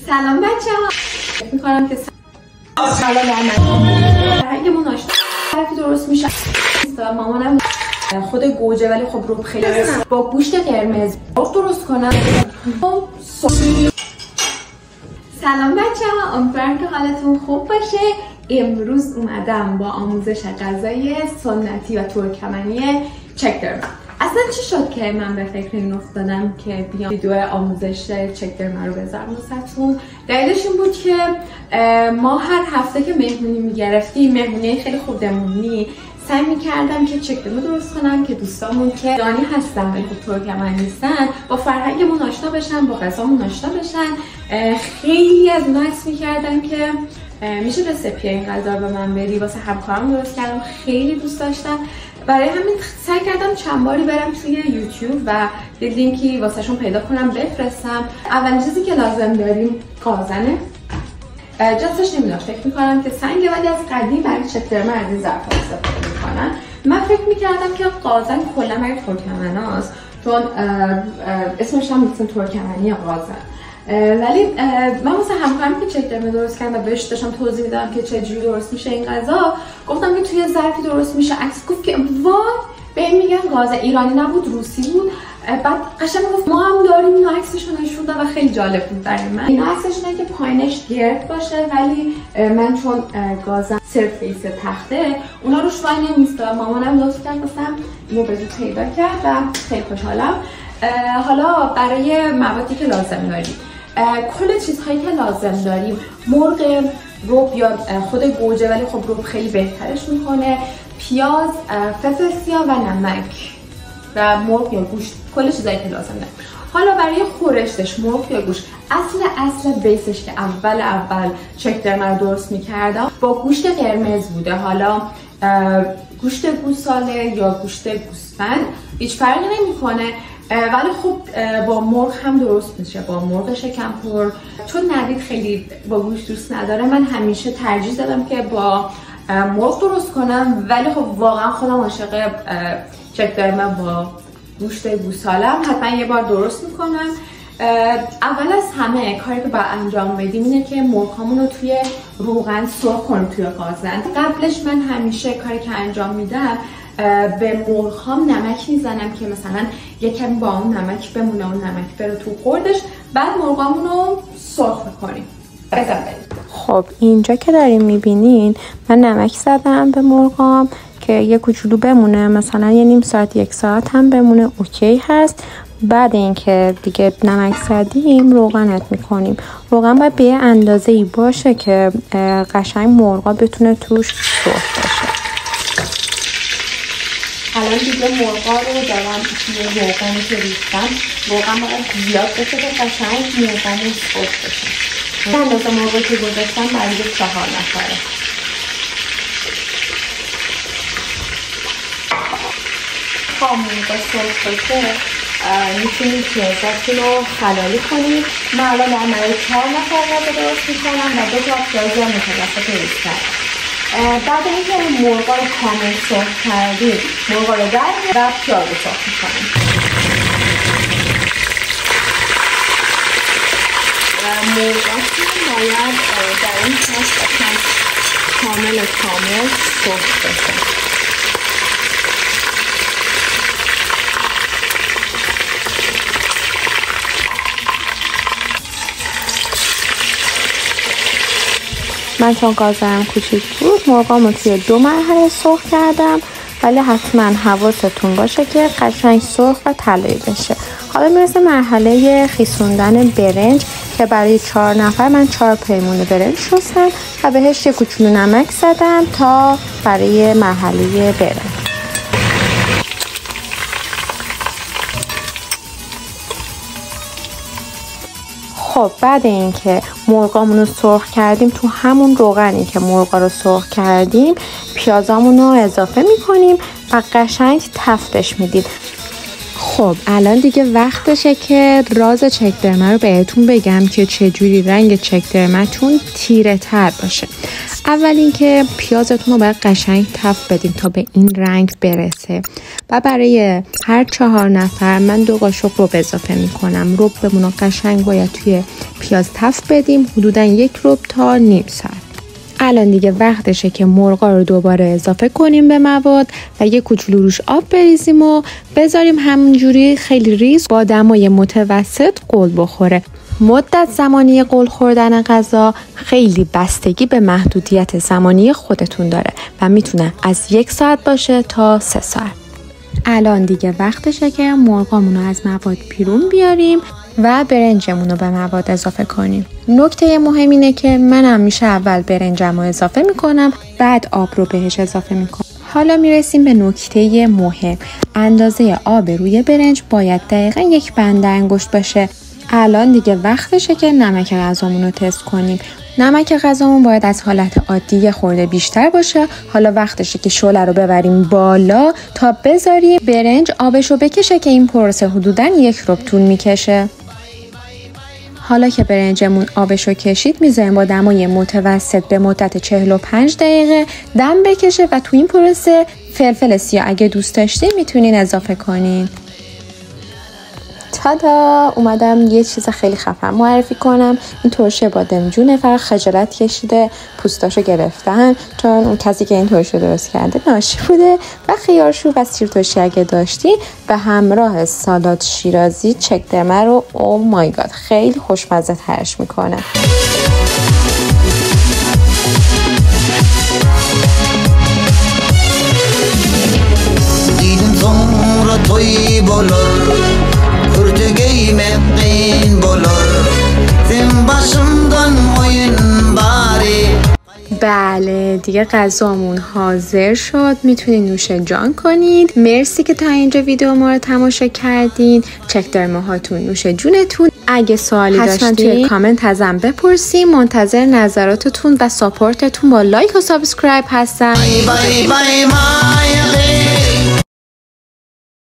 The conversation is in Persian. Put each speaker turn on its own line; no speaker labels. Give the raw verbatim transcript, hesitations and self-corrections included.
سلام بچه ها. فکر میکنم که سلام فرهنگ ما ناشتا حرفی درست میشه. مامانم خود گوجه ولی خب رو خیلی با گوشت قرمز درست کنم. سلام بچه ها، امیدوارم که حالتون خوب باشه. امروز اومدم با آموزش غذای سنتی و ترکمنی چک درمن. اصلا چی شد که من به فکر این افتادم که بیام ویدیو آموزش چک درمن رو بذارم واسهتون؟ دلیلش این بود که ما هر هفته که مهمونی میگرفتیم، مهمونی خیلی خودمونی، سعی میکردم که چک درمن درست کنم که دوستامون که ایرانی هستن ولی خب ترکمن نیستن با فرهنگمون آشنا بشن، با غذامون آشنا بشن. خیلی از اونها حس میکردن که میشه رسیپی این غذا رو به من بدی. واسه همکارم درست کردم، خیلی دوست داشتم. برای همین سعی کردم چند باری برم توی یوتیوب و یه لینکی واسهشون پیدا کنم بفرستم. اولین چیزی که لازم داریم قازنه. جستش نمیدونم، فکر میکنم که سنگه ولی از قدیم برای چک درمن از این ظرفا استفاده میکنن. من فکر میکردم که قازن کلا برای ترکمناست، چون اسمش هم مثل ترکمنی قازن. ولی من واسه همکارم که چک درمن درست کردم و بهش داشتم توضیح میدادم که چجوری درست میشه این غذا، گفتم که توی ظرفی درست میشه. عکس گفت که وای به این میگن قازن. ایرانی نبود، روسی بود. بعد قشنگ گفت ما هم داریم. اینو عکسشو نشون داد و خیلی جالب بود برای من. اینا عکسشونه که پایینش گرد باشه، ولی من چون قازن سرفیس تخته اونا روش وای نمیسته. مامانم لطف کرد گفتم اینو به زود پیدا کرد و خیلی خوشحالم. حالا برای موادی که لازم داریم، کل چیزهایی که لازم داریم، مرغ رب یا خود گوجه ولی خب رب خیلی بهترش میکنه، پیاز، فلفل سیاه و نمک و مرغ یا گوشت، کل چیزهایی که لازم داریم. حالا برای خورشتش مرغ یا گوشت، اصل اصل بیسش که اول اول چک درمن رو درست میکردم با گوشت قرمز بوده. حالا گوشت گوساله یا گوشت گوسفند هیچ فرقی نمیکنه، ولی خب با مرغ هم درست میشه، با مرغ شکمپر. چون نوید خیلی با گوشت دوست نداره، من همیشه ترجیح دادم که با مرغ درست کنم، ولی خب واقعا خودم عاشق چک درمن با گوشت گوسالم. حتما یه بار درست میکنم. اول از همه کاری که باید انجام بدیم اینه که مرغامون رو توی روغن سرخ کنیم توی قازن. قبلش من همیشه کاری که انجام میدم به مرغام نمک میزنم که مثلا یکم با اون نمک بمونه، اون نمک بره تو خوردش. بعد مرغامون رو سرخ میکنیم.
خب اینجا که داریم میبینین من نمک زدم به مرغام که یه کوچولو بمونه، مثلا یه نیم ساعت یک ساعت هم بمونه اوکی هست. بعد اینکه دیگه نمک زدیم روغنت میکنیم. روغن باید به یه اندازه ای باشه که قشنگ مرغا بتونه توش سرخ بشه.
الان دیگه مرغا رو دارم توی روغنی که ریختم. روغن باید زیاد بشه که قشنگ مرغامون سرخ بشه. اندازه مرغی که گذاشتم برای چهار نفره. تا مرغا سرخ بشه میتونید پیازاتون رو خلالی کنید. من الان برای چهار نفر غذا درست میکنم و دو تا پیاز متوسط ریز کردم. بعد اینکه مرغا رو کامل سرخ کردیم، مرغا رو در و پیاز رو سرخ میکنیم. مرغاتون باید در این پس کامل کامل سرخ بشه.
من چون قازنم کوچیک بود مرغامو توی دو مرحله سرخ کردم، ولی حتما حواستون باشه که قشنگ سرخ و طلایی بشه. حالا میرسه مرحله خیسوندن برنج که برای چهار نفر من چهار پیمونه برنج شستم و بهش یه کوچولو نمک زدم تا برای مرحله برنج. خب بعد اینکه مرغامون رو سرخ کردیم، تو همون روغنی که مرغا رو سرخ کردیم پیازامون رو اضافه میکنیم و قشنگ تفتش میدیم. خب الان دیگه وقتشه که راز چک درمه رو بهتون بگم که چجوری رنگ چک درمتون تیره تر باشه. اول اینکه پیازتون رو باید قشنگ تفت بدیم تا به این رنگ برسه و برای هر چهار نفر من دو قاشق رب اضافه میکنم. ربمون رو قشنگ باید توی پیاز تفت بدیم، حدودا یک رب تا نیم ساعت. الان دیگه وقتشه که مرغا رو دوباره اضافه کنیم به مواد و یک کوچولو روش آب بریزیم و بذاریم همونجوری خیلی ریز با دمای متوسط قل بخوره. مدت زمانی قل خوردن غذا خیلی بستگی به محدودیت زمانی خودتون داره و میتونه از یک ساعت باشه تا سه ساعت. الان دیگه وقتشه که مرغامون رو از مواد بیرون بیاریم و برنجمون رو به مواد اضافه کنیم. نکته مهم اینه که من همیشه اول برنجم رو اضافه میکنم، بعد آب رو بهش اضافه میکنم. حالا میرسیم به نکته مهم. اندازه آب روی برنج باید دقیقا یک بند انگشت باشه. الان دیگه وقتشه که نمک غذامون رو تست کنیم. نمک غذامون باید از حالت عادی یه خورده بیشتر باشه. حالا وقتشه که شعله رو ببریم بالا تا بذاریم برنج آبش رو بکشه که این پروسه حدوداً یک ربع طول میکشه. حالا که برنجمون آبش رو کشید میذاریم با دمای متوسط به مدت چهل و پنج دقیقه دم بکشه و تو این پروسه فلفل سیاه اگه دوست داشتین میتونین اضافه کنین. تادا، اومدم یه چیز خیلی خفن معرفی کنم. این ترشه بادمجونه، فقط خجالت کشیده پوستاشو گرفتن چون اون کسی که این ترشه درست کرده ناشی بوده. و خیارشور و سیر ترشی اگه داشتین به همراه سالاد شیرازی چک درمه رو او مای گاد خیلی خوشمزه ترش میکنه.
دیدم sonra toy bolur Kurtugeyim etmeyin bolur Sen başımdan oyun bari.
بله دیگه غذامون حاضر شد، میتونید نوش جان کنید. مرسی که تا اینجا ویدیو ما رو تماشا کردین. چک درمه هاتون نوش جونتون. اگه سوالی داشتین توی کامنت ازم بپرسین. منتظر نظراتتون و ساپورتتون با لایک و سابسکرایب هستم.
Bye bye bye bye